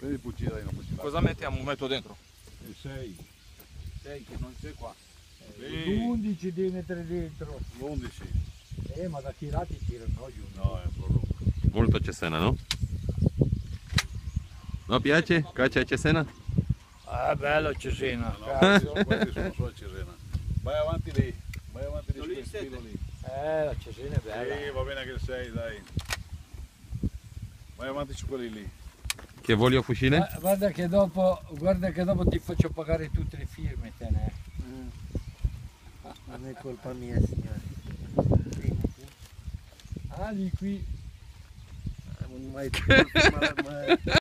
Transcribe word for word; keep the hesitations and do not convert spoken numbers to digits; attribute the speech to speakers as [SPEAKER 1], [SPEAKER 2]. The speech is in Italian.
[SPEAKER 1] Prendi il fucile, dai, non fucile.
[SPEAKER 2] Cosa mettiamo? Metto dentro.
[SPEAKER 1] Il sei. sei che non c'è qua.
[SPEAKER 3] l'undici devi mettere dentro.
[SPEAKER 1] l'undici.
[SPEAKER 3] Eh, ma da tirati tirano giù.
[SPEAKER 1] No, è un po' lungo.
[SPEAKER 4] Molto Cesena, no? No, piace? Caccia a Cesena?
[SPEAKER 3] Ah, bello Cesena.
[SPEAKER 1] No, questi sono, questi sono solo Cesena. Vai avanti lì, vai avanti lì su quel filo lì.
[SPEAKER 3] Eh, la Cesena è bella.
[SPEAKER 1] Sì, va bene anche il sei, dai. Vai avanti su quelli lì.
[SPEAKER 4] Che voglio fucile?
[SPEAKER 3] Ma guarda che dopo, guarda che dopo ti faccio pagare tutte le firme, te ne.
[SPEAKER 5] Non è colpa mia, signore.
[SPEAKER 3] Ah, di qui.
[SPEAKER 5] Non mai, mai, mai.